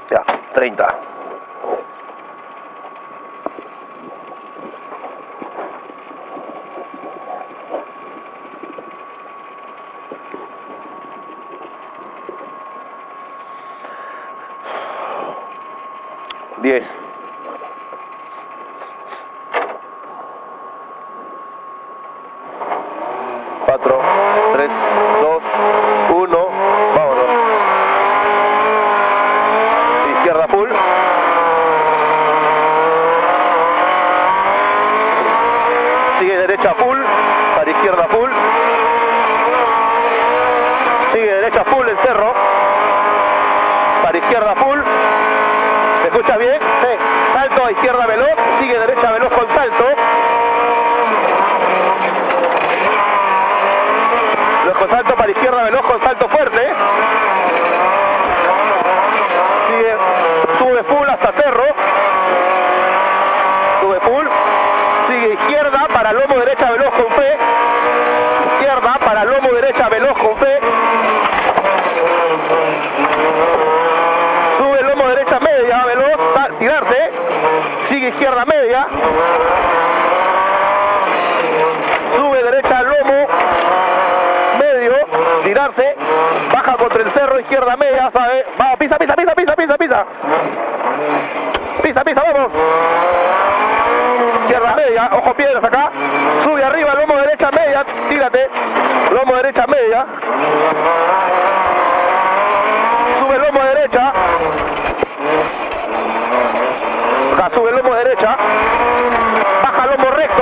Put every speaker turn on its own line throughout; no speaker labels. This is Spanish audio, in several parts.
Ya, 30. Diez. 4, 3, 2, 1, vámonos. Izquierda full. Sigue derecha full, para izquierda full. Sigue derecha full el cerro. Para izquierda full. ¿Me escuchas bien? Sí. Salto a izquierda veloz, sigue derecha veloz con salto. Con salto para izquierda veloz con salto fuerte. Sigue, sube full hasta cerro. Sube full. Sigue izquierda para lomo derecha veloz con fe. Izquierda para lomo derecha veloz con fe. Sube lomo derecha media veloz, tirarse. Sigue izquierda media. Sube derecha lomo medio, tirarse, baja contra el cerro, izquierda media, ¿sabe? Vamos, pisa, pisa, pisa, pisa, pisa, pisa. Pisa, pisa, vamos. Izquierda media, ojo piedras acá. Sube arriba, lomo derecha media, tírate. Lomo derecha media. Sube lomo derecha. Acá sube lomo derecha. Baja lomo recto.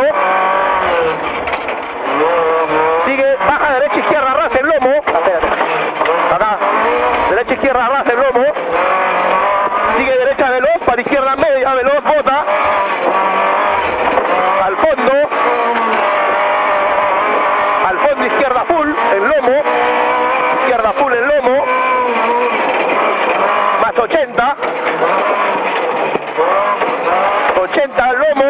Sigue, baja derecha, izquierda, ras el lomo. Acá, derecha, izquierda, ras el lomo. Sigue derecha veloz, para izquierda media, veloz, bota. Al fondo. Al fondo, izquierda full, el lomo. Izquierda full, el lomo. Más 80. 80 al lomo.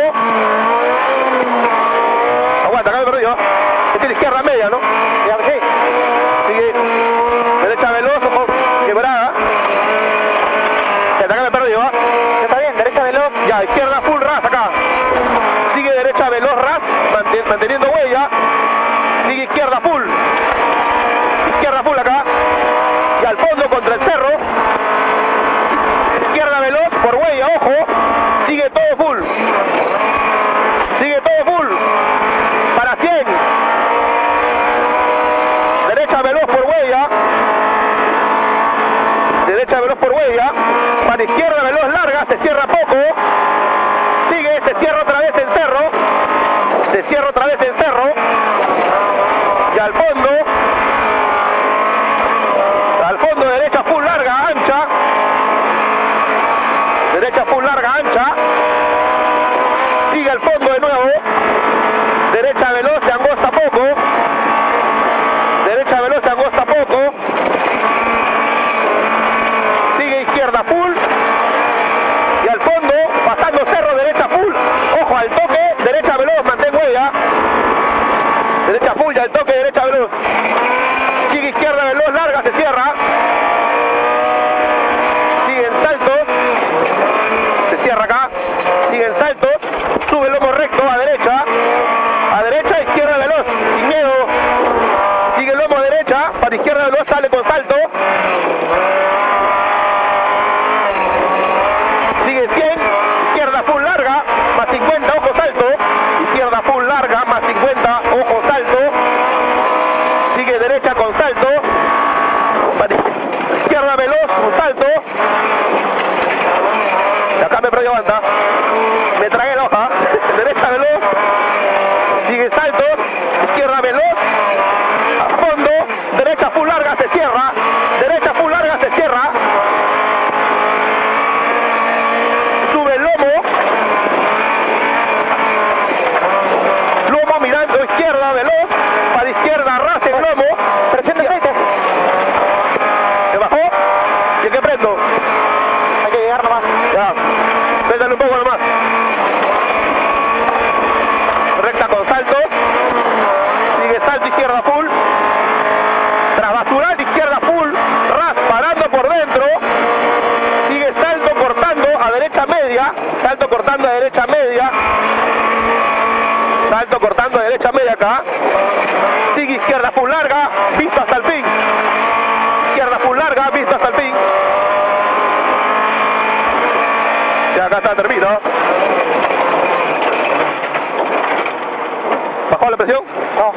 Aguanta, acá me perdí, ¿no? Tiene izquierda media, ¿no? Ya, sí. Sigue derecha veloz, ojo, quebrada. Ya, acá me perdí, ¿va? Está bien, derecha veloz. Ya, izquierda full ras acá. Sigue derecha veloz ras, manteniendo huella. Sigue izquierda full. Izquierda full acá. Y al fondo contra el cerro. Izquierda veloz por huella, ojo. Sigue todo full. Sigue todo full. Para 100. Derecha veloz por huella. Derecha veloz por huella. Para izquierda veloz larga. Se cierra poco. Sigue. Se cierra otra vez el cerro. Se cierra otra vez el cerro. Y al fondo. Al fondo derecha full larga, ancha. Derecha full larga, ancha. Sigue al fondo de nuevo. Derecha veloz, se angosta poco. Derecha veloz, se angosta poco. Sigue izquierda full. Y al fondo, pasando cerro, derecha full. Ojo, al toque, derecha veloz, mantén huella. Derecha full y al toque, derecha veloz. Sigue izquierda veloz, larga, se cierra. Sigue en saltos. Se cierra acá. Sigue en saltos. Sube el lomo recto a derecha. A derecha, izquierda veloz, sin miedo. Sigue el lomo derecha, para izquierda veloz, sale con salto. Sigue 100, izquierda full larga, más 50, ojo salto. Izquierda full larga, más 50, ojo salto. Sigue derecha con salto. Izquierda veloz, un salto. Y acá me perdí banda. Me tragué la hoja. Derecha veloz. Sigue salto, izquierda veloz, a fondo, derecha full larga, se cierra, derecha full larga, se cierra, sube el lomo, lomo mirando izquierda veloz, para izquierda ras el lomo, presión de aceite, ¿se bajó? ¿Y qué prendo? Hay que llegar nomás. Ya, préndale un poco nomás. derecha media, salto cortando a derecha media, salto cortando a derecha media acá, sigue izquierda full larga, visto hasta el fin, izquierda full larga, visto hasta el fin, ya acá está, termino. ¿Bajó la presión?
No.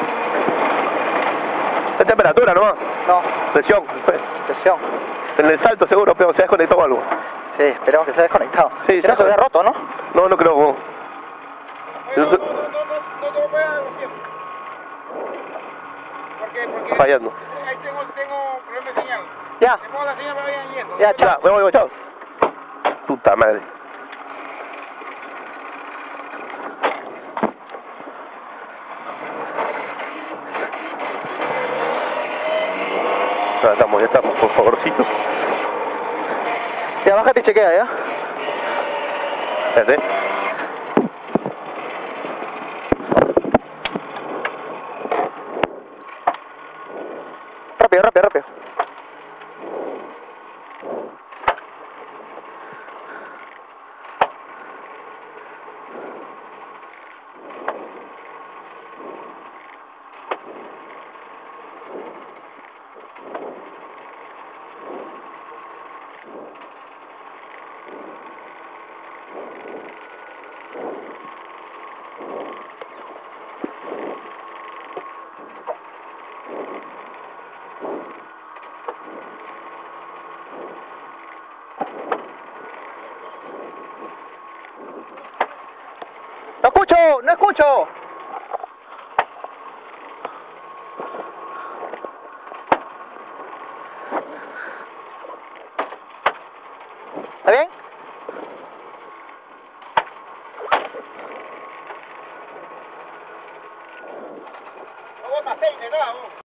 ¿Es temperatura nomás?
No.
Presión.
Presión.
En el salto seguro, pero se ha desconectado algo.
Sí, esperemos que se haya desconectado.
Sí,
¿Será que se había roto, no?
No, no creo.
No te lo voy a dar los tiempos. Porque
Fallando.
ahí tengo problema de señal.
Ya.
Le pongo la señal para que vayan yendo.
Ya, chao.
Ya, me voy, chao. Puta madre. Ya estamos, por favorcito.
Ya, bájate y chequea, ¿ya?
Espérate.
Rápido, rápido, rápido. ¡No escucho! ¡No escucho! ¿Está bien?
No bota aceite, nada, vos.